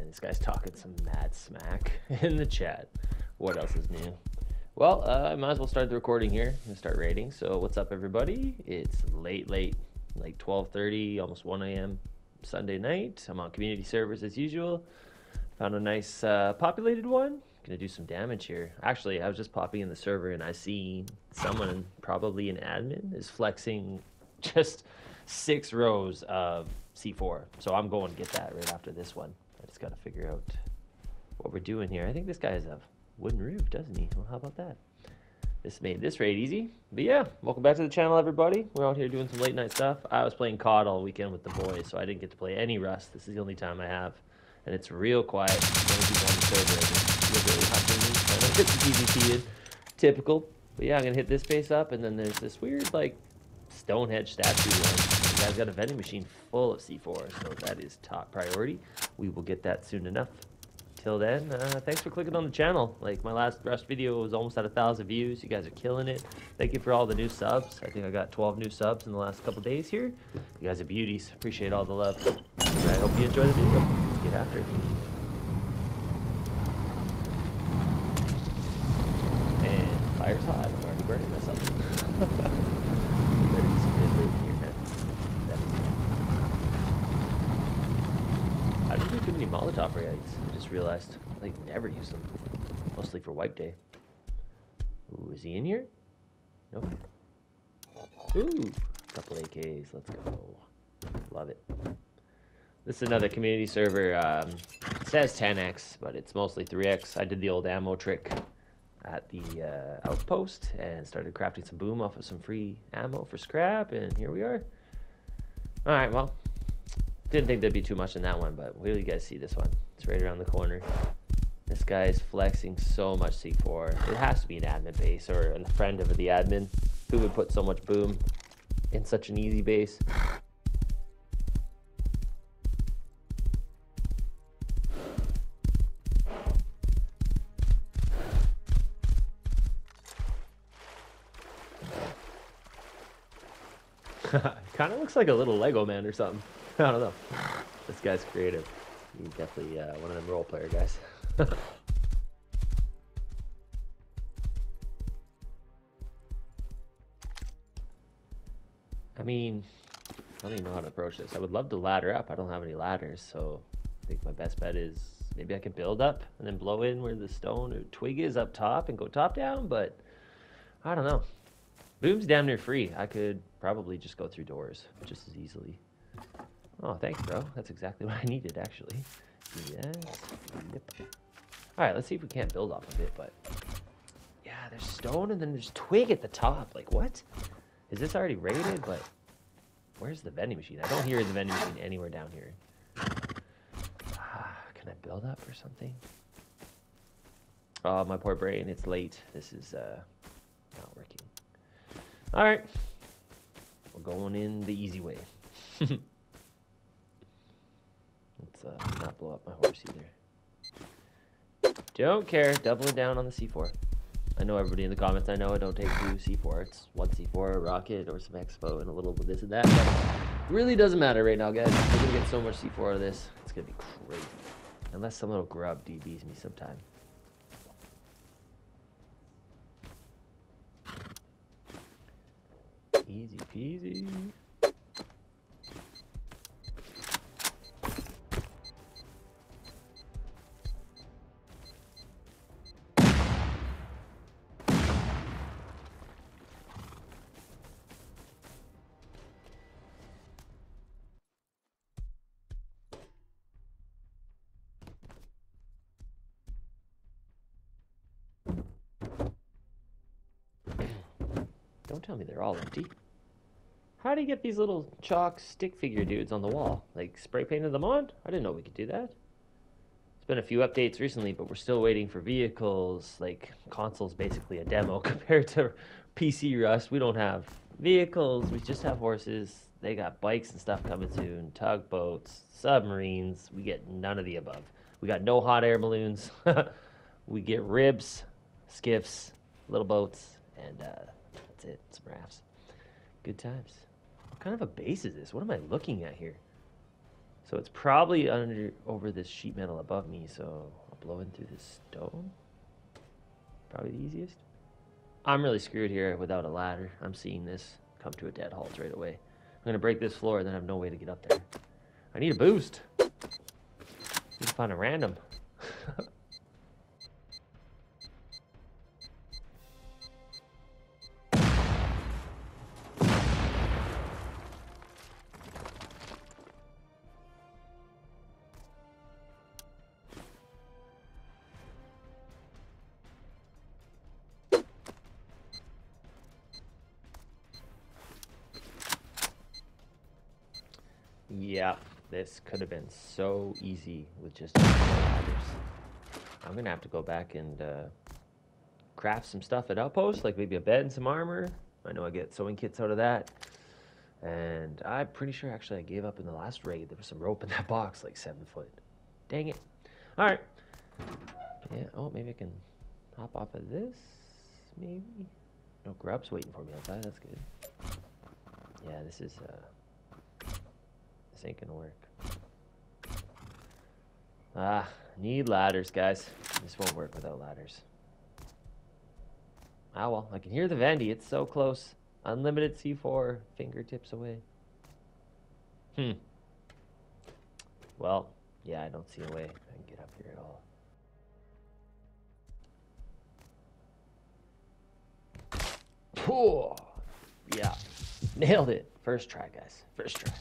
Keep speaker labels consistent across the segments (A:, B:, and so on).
A: this guy's talking some mad smack in the chat. What else is new? Well, I might as well start the recording here and start rating. So what's up, everybody? It's late, like 12:30, almost 1 a.m. Sunday night. I'm on community servers as usual. Found a nice populated one. Gonna do some damage here. Actually, I was just popping in the server and I see someone, probably an admin, is flexing just 6 rows of C4. So I'm going to get that right after this one. I just got to figure out what we're doing here. I think this guy has a wooden roof, doesn't he? Well, how about that? This made this raid easy. But yeah, welcome back to the channel, everybody. We're out here doing some late night stuff. I was playing COD all weekend with the boys, so I didn't get to play any Rust. This is the only time I have. And it's real quiet. Only people on the server. I don't get the PvP in. Typical. But yeah, I'm going to hit this base up, and then there's this weird, like, Stonehenge statue one. The guy's got a vending machine full of C4, so that is top priority. We will get that soon enough. Till then, thanks for clicking on the channel. Like, my last Rust video was almost at 1,000 views. You guys are killing it. Thank you for all the new subs. I think I got 12 new subs in the last couple days here. You guys are beauties. Appreciate all the love. I hope you enjoy the video. Let's get after it. And fire's hot. I'm already burning myself. I don't do too many Molotov raids. I just realized I never use them. Mostly for wipe day. Ooh, is he in here? Nope. Ooh, a couple AKs. Let's go. Love it. This is another community server. It says 10x, but it's mostly 3x. I did the old ammo trick at the outpost and started crafting some boom off of some free ammo for scrap, and here we are. Alright, well, didn't think there'd be too much in that one, but wait till you guys see this one. It's right around the corner. This guy is flexing so much C4. It has to be an admin base or a friend of the admin who would put so much boom in such an easy base. Kind of looks like a little Lego man or something. I don't know. This guy's creative. He's definitely one of them role player guys. I mean, I don't even know how to approach this. I would love to ladder up. I don't have any ladders, so I think my best bet is maybe I can build up and then blow in where the stone or twig is up top and go top down, but I don't know. Boom's damn near free. I could probably just go through doors just as easily. Oh, thanks, bro. That's exactly what I needed, actually. Yes. Yep. All right, let's see if we can't build off of it, but... yeah, there's stone and then there's twig at the top. Like, what? Is this already rated? But where's the vending machine? I don't hear the vending machine anywhere down here. Can I build up or something? Oh, my poor brain. It's late. This is not working. All right. We're going in the easy way. Let's not blow up my horse either. Don't care. Doubling down on the C4. I know everybody in the comments. I know I don't take 2 C4. It's 1 C4, a rocket, or some expo, and a little bit of this and that. But it really doesn't matter right now, guys. We're going to get so much C4 out of this. It's going to be crazy. Unless some little grub DBs me sometime. Easy peasy. Don't tell me they're all empty. How do you get these little chalk stick figure dudes on the wall? Like, spray painted them on? I didn't know we could do that. It's been a few updates recently, but we're still waiting for vehicles. Like, console's basically a demo compared to PC Rust. We don't have vehicles, we just have horses. They got bikes and stuff coming soon. Tugboats, submarines. We get none of the above. We got no hot air balloons. We get ribs, skiffs, little boats, and that's it. Some rafts. Good times. What kind of a base is this? What am I looking at here? So it's probably over this sheet metal above me, so I'll blow in through this stone. Probably the easiest. I'm really screwed here without a ladder. I'm seeing this come to a dead halt right away. I'm gonna break this floor and then have no way to get up there. I need a boost. Need to find a random. Yeah, this could have been so easy with just ladders. I'm gonna have to go back and craft some stuff at Outpost, like maybe a bed and some armor. I know I get sewing kits out of that. And I'm pretty sure actually I gave up in the last raid. There was some rope in that box, like 7 foot. Dang it. All right. Yeah, oh, maybe I can hop off of this, maybe? No grubs waiting for me outside, that's good. Yeah, this ain't gonna work. Need ladders, guys. This won't work without ladders. Ah, well, I can hear the Vendy. It's so close. Unlimited C4, fingertips away. Well, yeah, I don't see a way I can get up here at all. Yeah, nailed it. First try, guys. First try.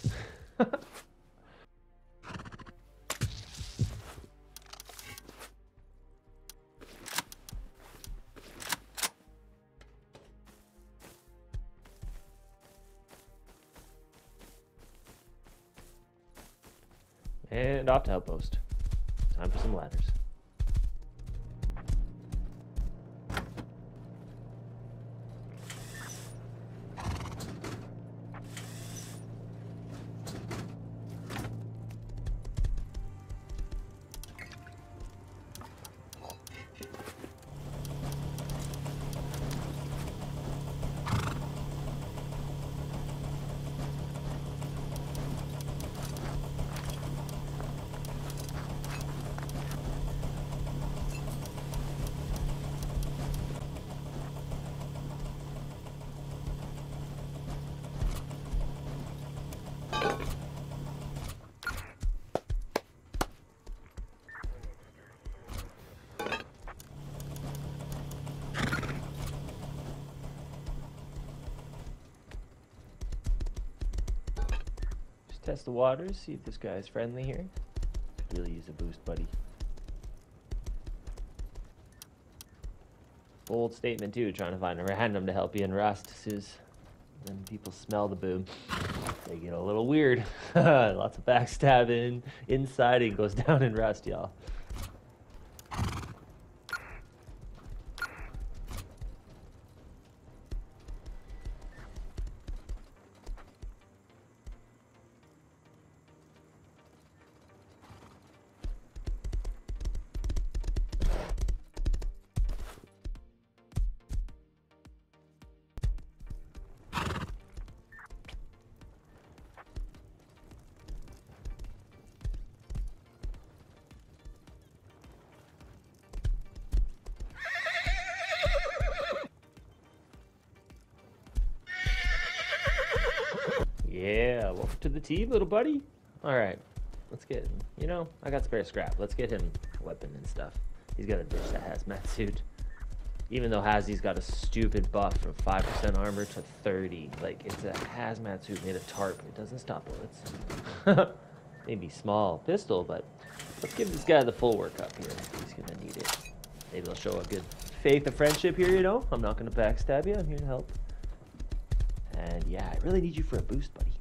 A: And off to Outpost. Time for some ladders. Test the waters, see if this guy is friendly here. Could really use a boost, buddy. Bold statement too, trying to find a random to help you in Rust. Suze. When people smell the boom, they get a little weird. Lots of backstabbing, insiding goes down in Rust, y'all. Yeah, welcome to the team, little buddy. All right, let's get, you know, I got spare scrap. Let's get him a weapon and stuff. He's got to ditch that hazmat suit. Even though Hazzy's got a stupid buff from 5% armor to 30. Like, it's a hazmat suit made of tarp. It doesn't stop bullets. Maybe small pistol, but let's give this guy the full workup here. He's gonna need it. Maybe they'll show a good faith of friendship here, you know? I'm not gonna backstab you, I'm here to help. And yeah, I really need you for a boost, buddy.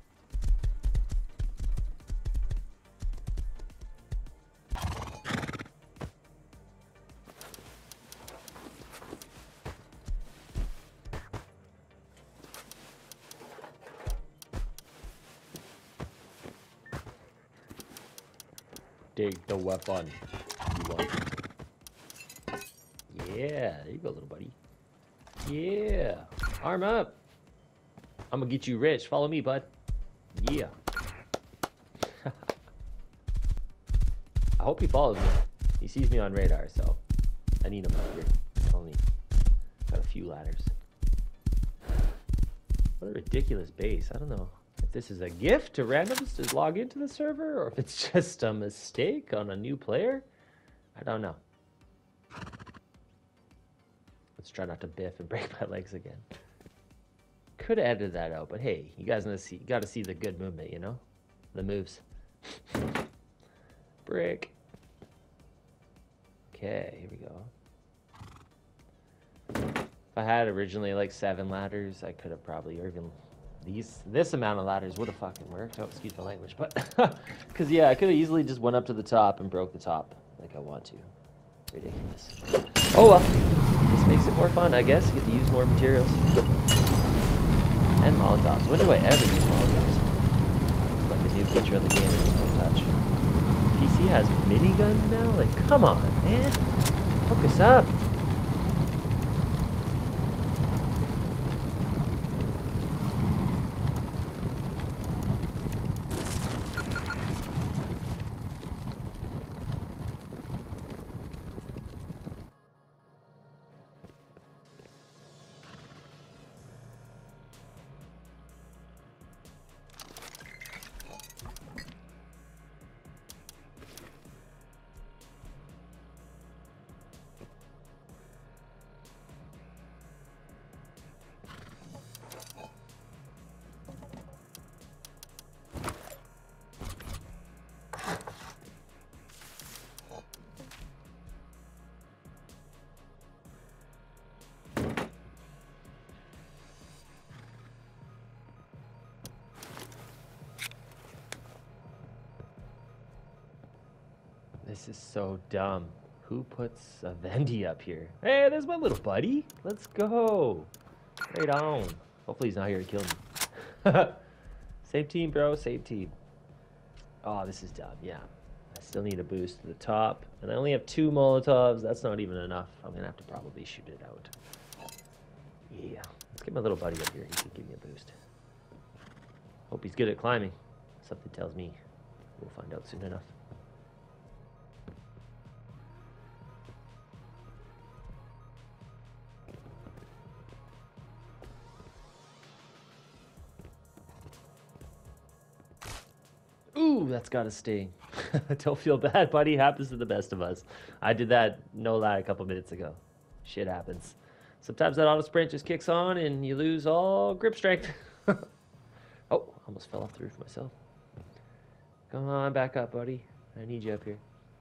A: Dig the weapon. You want it. Yeah, there you go, little buddy. Yeah, arm up. I'm gonna get you rich. Follow me, bud. Yeah. hope he follows me. He sees me on radar, so I need him up here. Only got a few ladders. What a ridiculous base. I don't know if this is a gift to randoms to log into the server or if it's just a mistake on a new player. I don't know. Let's try not to biff and break my legs again. Could have edited that out, but hey, you guys got to see the good movement, you know? The moves. Brick. Okay, here we go. If I had originally like 7 ladders, I could have probably, or even this amount of ladders would have fucking worked. Oh, excuse my language, but because yeah, I could have easily just went up to the top and broke the top like I want to. Ridiculous. Oh well, this makes it more fun, I guess. You get to use more materials and Molotovs. When do I ever use Molotovs? It's like a new feature of the game. I just don't touch. PC has miniguns now. Like, come on, man, hook us up. This is so dumb. Who puts a Vendy up here? Hey, there's my little buddy. Let's go. Right on. Hopefully he's not here to kill me. Same team, bro. Same team. Oh, this is dumb. Yeah. I still need a boost to the top. And I only have 2 Molotovs. That's not even enough. I'm going to have to probably shoot it out. Yeah. Let's get my little buddy up here. He can give me a boost. Hope he's good at climbing. Something tells me we'll find out soon enough. Ooh, that's gotta stay. Don't feel bad, buddy. Happens to the best of us. I did that, no lie, a couple minutes ago. Shit happens. Sometimes that auto sprint just kicks on and you lose all grip strength. Oh, almost fell off the roof myself. Come on, back up, buddy. I need you up here.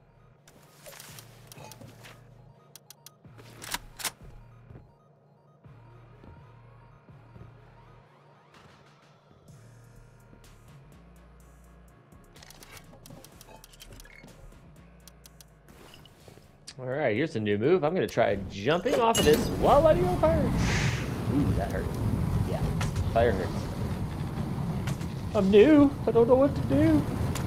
A: All right, here's a new move. I'm gonna try jumping off of this while letting go fire. Ooh, that hurt. Yeah, fire hurts. I'm new. I don't know what to do.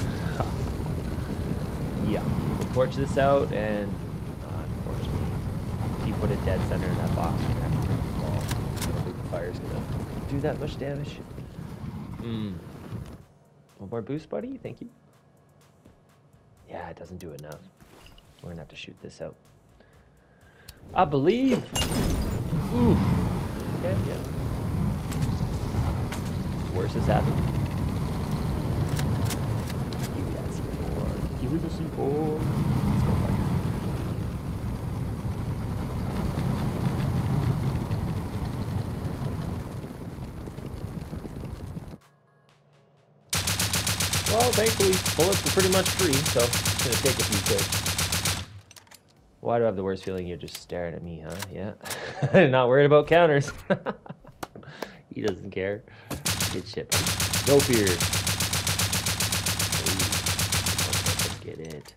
A: Yeah, we'll torch this out, and unfortunately, if you put it dead center in that box, you're gonna have to break the wall. I don't think the fire's gonna do that much damage. One more boost, buddy. Thank you. Yeah, it doesn't do enough. We're gonna have to shoot this out. I believe. Ooh. Okay, yeah. Worse has happened. Give me that C4. Give me the C4. Let's go fire. Well, thankfully, bullets are pretty much free, so it's gonna take a few kills. Why do I have the worst feeling you're just staring at me, huh? Yeah. Not worried about counters. He doesn't care. Good shit, buddy. No fear. Let's get it.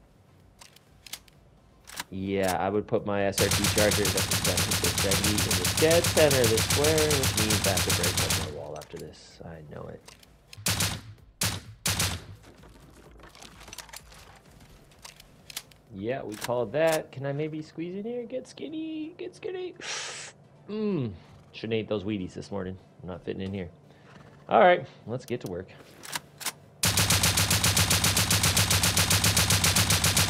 A: Yeah, I would put my SRT chargers at the 70 in the dead center of the square, which means I have to break one more wall after this. I know it. Yeah, we called that. Can I maybe squeeze in here? Get skinny. Get skinny. Shouldn't eat those Wheaties this morning. I'm not fitting in here. All right, let's get to work.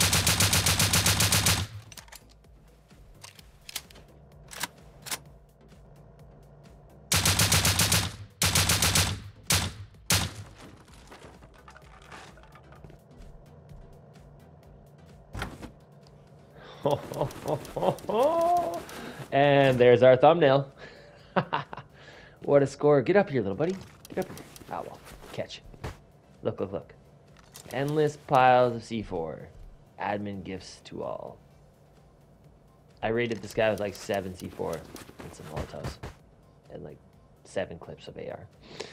A: And there's our thumbnail. What a score. Get up here, little buddy. Get up here. Ah, well, catch. Look, look, look. Endless piles of C4. Admin gifts to all. I rated this guy with like 7 C4 and some Molotovs. And like 7 clips of AR.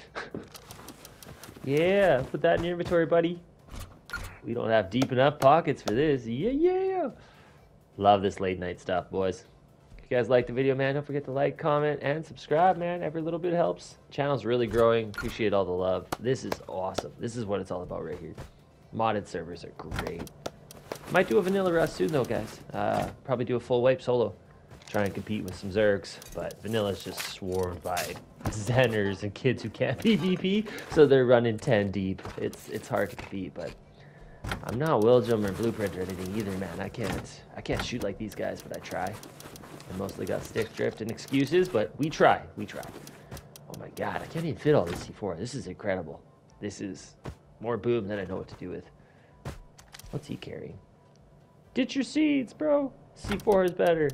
A: Yeah, put that in your inventory, buddy. We don't have deep enough pockets for this. Yeah, yeah. Love this late night stuff, boys. If you guys liked the video, man, don't forget to like, comment, and subscribe, man. Every little bit helps. Channel's really growing. Appreciate all the love. This is awesome. This is what it's all about right here. Modded servers are great. Might do a vanilla Rust soon, though, guys. Probably do a full wipe solo. Try and compete with some Zergs, but vanilla's just swarmed by Zenners and kids who can't PvP, so they're running 10 deep. It's hard to compete, but I'm not Willjum or Blueprint or anything either, man. I can't shoot like these guys, but I try. I mostly got stick drift and excuses, but we try. Oh my god, I can't even fit all this C4. This is incredible. This is more boom than I know what to do with. What's he carrying? Ditch your seeds, bro. C4 is better.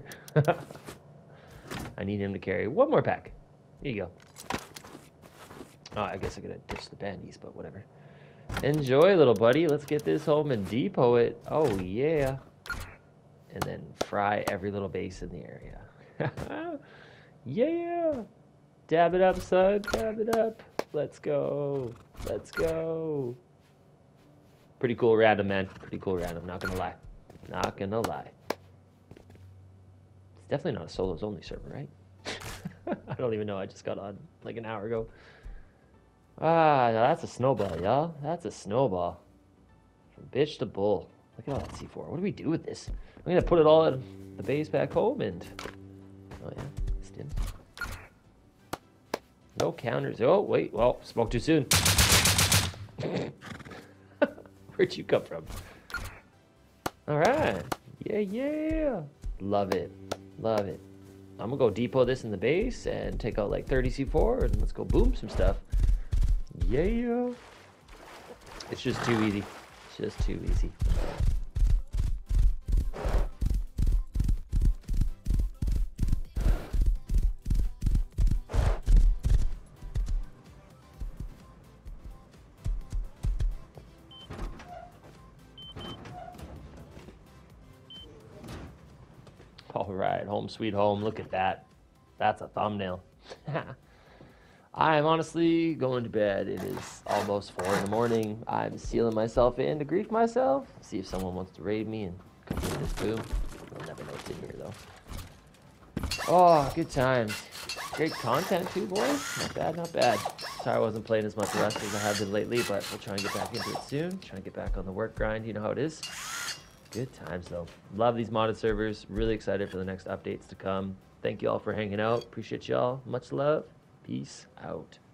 A: I need him to carry one more pack. Here you go. Oh, I guess I gotta ditch the bandies, but whatever. Enjoy, little buddy. Let's get this home and depot it. Oh, yeah. And then fry every little base in the area. Yeah. Dab it up, son. Dab it up. Let's go. Let's go. Pretty cool random, man. Pretty cool random. Not gonna lie. Not gonna lie. It's definitely not a solos only server, right? I don't even know. I just got on like an hour ago. Ah, that's a snowball, y'all. That's a snowball. From bitch to bull. Look at all that C4. What do we do with this? I'm gonna put it all at the base back home and... Oh yeah, stim. No counters. Oh, wait. Well, spoke too soon. Where'd you come from? All right. Yeah. Love it. Love it. I'm gonna go depot this in the base and take out like 30 C4 and let's go boom some stuff. Yeah. It's just too easy. It's just too easy. All right, home sweet home. Look at that. That's a thumbnail. I'm honestly going to bed. It is almost 4 in the morning. I'm sealing myself in to grief myself. See if someone wants to raid me and complete this boom. We'll never know what's in here, though. Oh, good times. Great content, too, boys. Not bad, not bad. Sorry I wasn't playing as much Rust as I have been lately, but we'll try and get back into it soon. Try and get back on the work grind. You know how it is. Good times, though. Love these modded servers. Really excited for the next updates to come. Thank you all for hanging out. Appreciate y'all. Much love. Peace out.